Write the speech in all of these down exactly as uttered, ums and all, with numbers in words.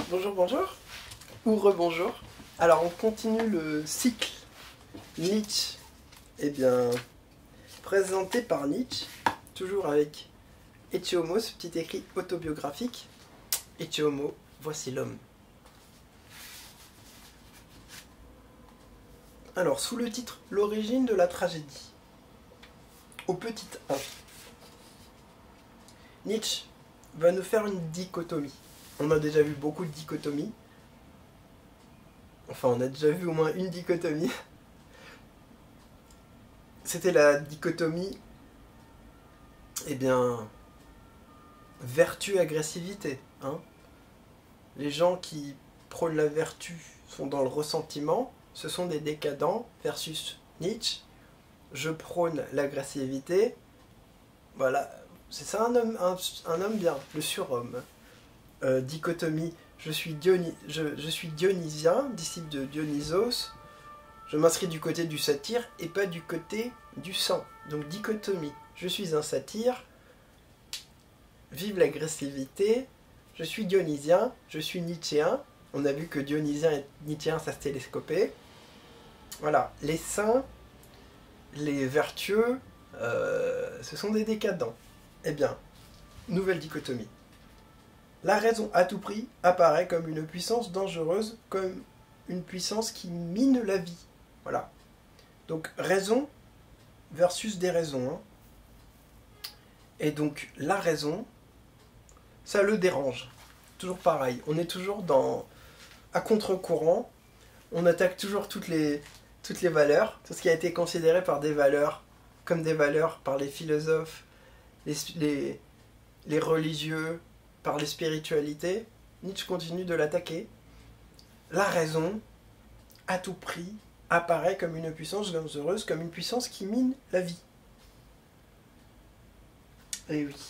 Bonjour, bonjour, ou rebonjour. Alors on continue le cycle Nietzsche, eh bien, présenté par Nietzsche, toujours avec Ecce Homo, ce petit écrit autobiographique. Ecce Homo, voici l'homme. Alors, sous le titre L'origine de la tragédie, au petit un, Nietzsche va nous faire une dichotomie. On a déjà vu beaucoup de dichotomies. Enfin, on a déjà vu au moins une dichotomie. C'était la dichotomie, eh bien, vertu-agressivité. Hein. Les gens qui prônent la vertu sont dans le ressentiment, ce sont des décadents, versus Nietzsche. Je prône l'agressivité. Voilà, c'est ça un homme, un, un homme bien, le surhomme. Euh, dichotomie, je suis, Diony, je, je suis dionysien, disciple de Dionysos, je m'inscris du côté du satyre et pas du côté du sang. Donc dichotomie, je suis un satyre, vive l'agressivité, je suis dionysien, je suis nietzschéen, on a vu que dionysien et nietzschéen ça se télescopait. Voilà, les saints, les vertueux, euh, ce sont des décadents. Eh bien, nouvelle dichotomie. La raison à tout prix apparaît comme une puissance dangereuse, comme une puissance qui mine la vie. Voilà. Donc raison versus déraison. Hein. Et donc la raison, ça le dérange. Toujours pareil. On est toujours dans à contre-courant. On attaque toujours toutes les, toutes les valeurs. Tout ce qui a été considéré par des valeurs, comme des valeurs par les philosophes, les, les, les religieux, par les spiritualités, Nietzsche continue de l'attaquer. La raison, à tout prix, apparaît comme une puissance dangereuse, comme une puissance qui mine la vie. Et oui.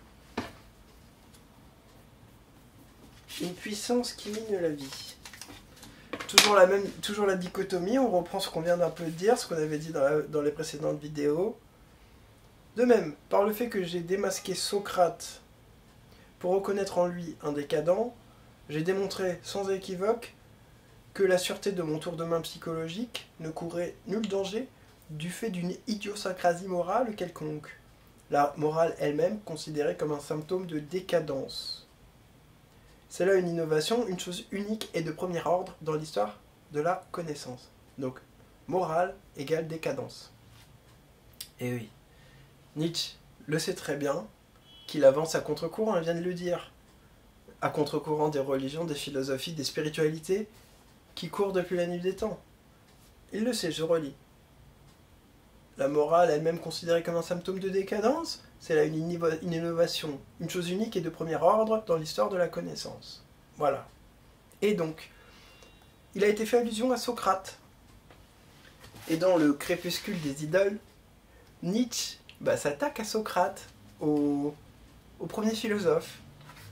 Une puissance qui mine la vie. Toujours la même, toujours la dichotomie, on reprend ce qu'on vient d'un peu de dire, ce qu'on avait dit dans, la, dans les précédentes vidéos. De même, par le fait que j'ai démasqué Socrate pour reconnaître en lui un décadent, j'ai démontré sans équivoque que la sûreté de mon tour de main psychologique ne courait nul danger du fait d'une idiosyncrasie morale quelconque, la morale elle-même considérée comme un symptôme de décadence. C'est là une innovation, une chose unique et de premier ordre dans l'histoire de la connaissance. Donc, morale égale décadence. Et oui, Nietzsche le sait très bien, qu'il avance à contre-courant, elle vient de le dire. À contre-courant des religions, des philosophies, des spiritualités qui courent depuis la nuit des temps. Il le sait, je relis. La morale elle-même considérée comme un symptôme de décadence, c'est là une, une innovation, une chose unique et de premier ordre dans l'histoire de la connaissance. Voilà. Et donc, il a été fait allusion à Socrate. Et dans le crépuscule des idoles, Nietzsche bah, s'attaque à Socrate, au... au premier philosophe.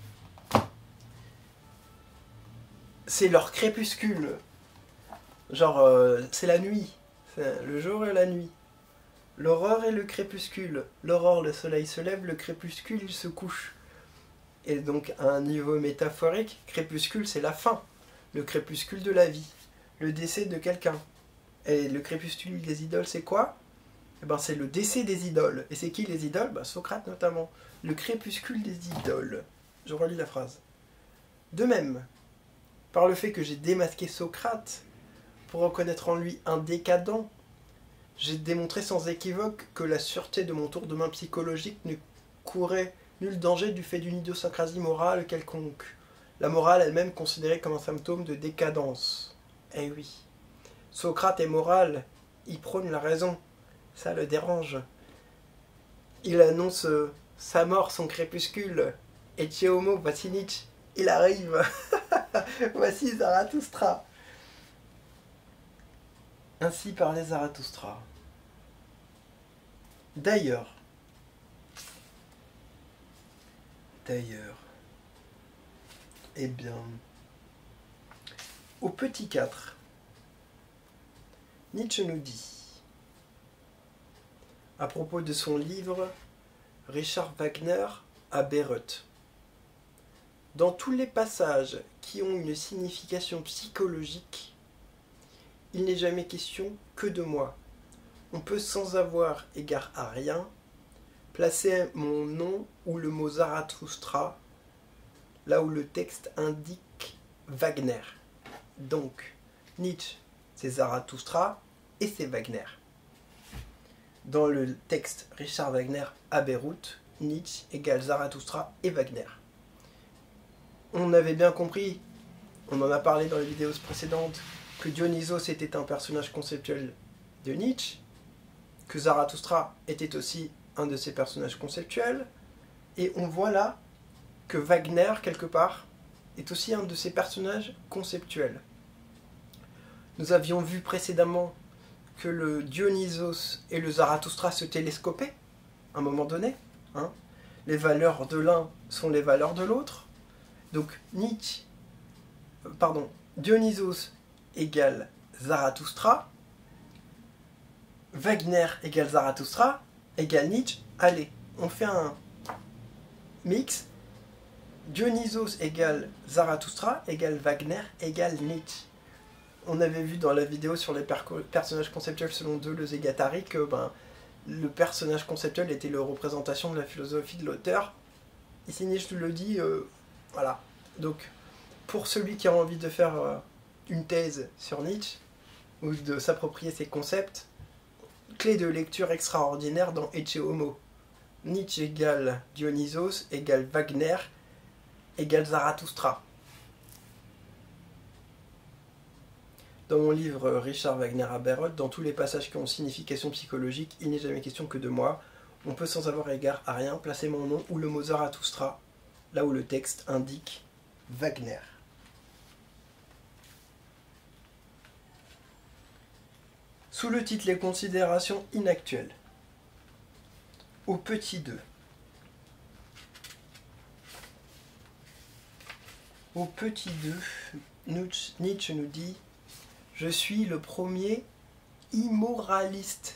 C'est leur crépuscule. Genre, euh, c'est la nuit. C'est le jour et la nuit. L'aurore et le crépuscule. L'aurore, le soleil se lève, le crépuscule, il se couche. Et donc, à un niveau métaphorique, crépuscule, c'est la fin. Le crépuscule de la vie. Le décès de quelqu'un. Et le crépuscule des idoles, c'est quoi ? Eh ben, c'est le décès des idoles. Et c'est qui les idoles ? Ben, Socrate notamment. Le crépuscule des idoles. Je relis la phrase. De même, par le fait que j'ai démasqué Socrate pour reconnaître en lui un décadent, j'ai démontré sans équivoque que la sûreté de mon tour de main psychologique ne courait nul danger du fait d'une idiosyncrasie morale quelconque. La morale elle-même considérée comme un symptôme de décadence. Eh oui. Socrate est moral, il prône la raison. Ça le dérange. Il annonce euh, sa mort, son crépuscule. Ecce Homo, voici Nietzsche. Il arrive. Voici Zarathustra. Ainsi parlait Zarathustra. D'ailleurs, d'ailleurs, eh bien, au petit quatre, Nietzsche nous dit, à propos de son livre Richard Wagner à Bayreuth, dans tous les passages qui ont une signification psychologique, il n'est jamais question que de moi. On peut sans avoir égard à rien placer mon nom ou le mot Zarathustra là où le texte indique Wagner. Donc, Nietzsche, c'est Zarathustra et c'est Wagner. Dans le texte Richard Wagner à Beyrouth, Nietzsche égale Zarathustra et Wagner. On avait bien compris, on en a parlé dans les vidéos précédentes, que Dionysos était un personnage conceptuel de Nietzsche, que Zarathustra était aussi un de ses personnages conceptuels, et on voit là que Wagner, quelque part, est aussi un de ses personnages conceptuels. Nous avions vu précédemment que le Dionysos et le Zarathustra se télescopaient, à un moment donné. Hein. Les valeurs de l'un sont les valeurs de l'autre. Donc Nietzsche, euh, pardon, Dionysos égale Zarathustra, Wagner égale Zarathustra, égale Nietzsche. Allez, on fait un mix. Dionysos égale Zarathustra, égale Wagner, égale Nietzsche. On avait vu dans la vidéo sur les per personnages conceptuels selon Deleuze et Guattari que ben, le personnage conceptuel était la représentation de la philosophie de l'auteur. Ici Nietzsche le dit, euh, voilà. Donc, pour celui qui a envie de faire euh, une thèse sur Nietzsche, ou de s'approprier ses concepts, clé de lecture extraordinaire dans Ecce Homo. Nietzsche égale Dionysos égale Wagner égale Zarathustra. Dans mon livre Richard Wagner à Beyrouth, dans tous les passages qui ont signification psychologique, il n'est jamais question que de moi. On peut sans avoir égard à rien placer mon nom ou le mot Zarathustra, là où le texte indique Wagner. Sous le titre Les considérations inactuelles. Au petit deux. Au petit deux, Nietzsche nous dit « Je suis le premier immoraliste ».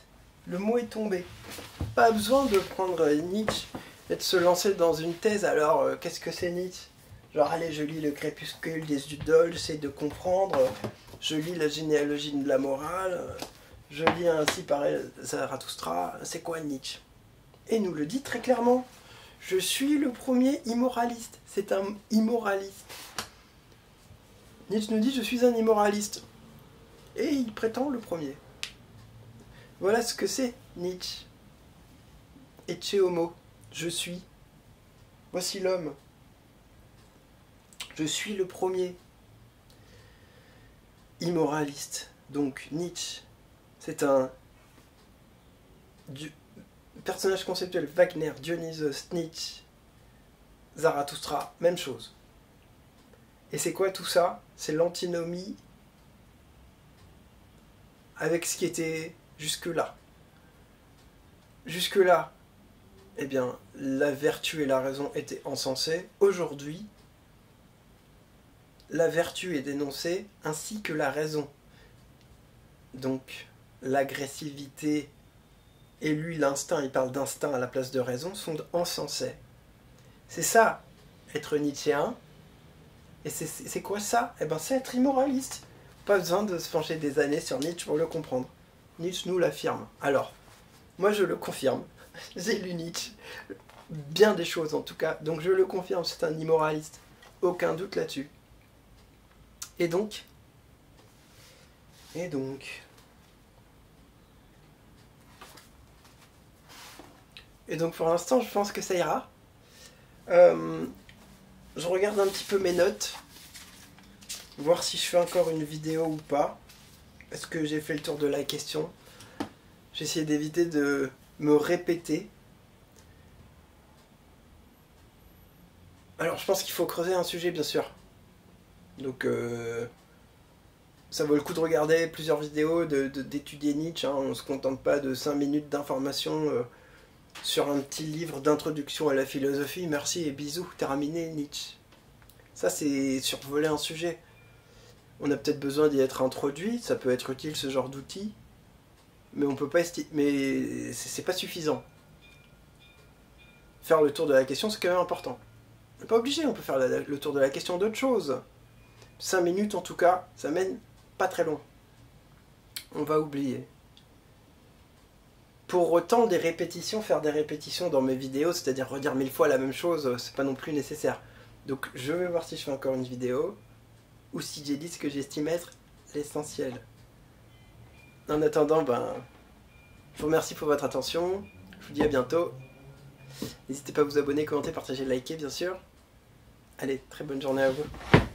Le mot est tombé. Pas besoin de prendre Nietzsche et de se lancer dans une thèse. Alors, euh, qu'est-ce que c'est Nietzsche? Genre, allez, je lis le crépuscule des idoles, j'essaie de comprendre. Je lis la généalogie de la morale. Je lis ainsi par Zarathustra. C'est quoi Nietzsche? Et nous le dit très clairement. Je suis le premier immoraliste. C'est un immoraliste. Nietzsche nous dit, je suis un immoraliste. Et il prétend le premier. Voilà ce que c'est Nietzsche. Ecce homo. Je suis. Voici l'homme. Je suis le premier immoraliste. Donc Nietzsche, c'est un du... personnage conceptuel. Wagner, Dionysos, Nietzsche, Zarathustra, même chose. Et c'est quoi tout ça? C'est l'antinomie avec ce qui était jusque-là. Jusque-là, eh bien, la vertu et la raison étaient encensées. Aujourd'hui, la vertu est dénoncée ainsi que la raison. Donc, l'agressivité et lui, l'instinct, il parle d'instinct à la place de raison, sont encensés. C'est ça, être nietzschéen. Et c'est quoi ça? Eh ben, c'est être immoraliste. Pas besoin de se pencher des années sur Nietzsche pour le comprendre. Nietzsche nous l'affirme. Alors, moi je le confirme. J'ai lu Nietzsche. Bien des choses en tout cas. Donc je le confirme, c'est un immoraliste. Aucun doute là-dessus. Et donc... Et donc... Et donc pour l'instant, je pense que ça ira. Euh, je regarde un petit peu mes notes. Voir si je fais encore une vidéo ou pas. Est-ce que j'ai fait le tour de la question? J'ai essayé d'éviter de me répéter. Alors je pense qu'il faut creuser un sujet bien sûr. Donc euh, ça vaut le coup de regarder plusieurs vidéos, de, de, d'étudier Nietzsche. Hein. On ne se contente pas de cinq minutes d'information euh, sur un petit livre d'introduction à la philosophie. Merci et bisous, terminé Nietzsche. Ça c'est survoler un sujet. On a peut-être besoin d'y être introduit, ça peut être utile ce genre d'outil, mais on peut pas esti- mais c'est pas suffisant. Faire le tour de la question, c'est quand même important. On n'est pas obligé, on peut faire la, le tour de la question d'autre chose. cinq minutes en tout cas, ça mène pas très loin. On va oublier. Pour autant, des répétitions, faire des répétitions dans mes vidéos, c'est-à-dire redire mille fois la même chose, c'est pas non plus nécessaire. Donc je vais voir si je fais encore une vidéo, ou si j'ai dit ce que j'estime être l'essentiel. En attendant, ben, je vous remercie pour votre attention, je vous dis à bientôt. N'hésitez pas à vous abonner, commenter, partager, liker bien sûr. Allez, très bonne journée à vous.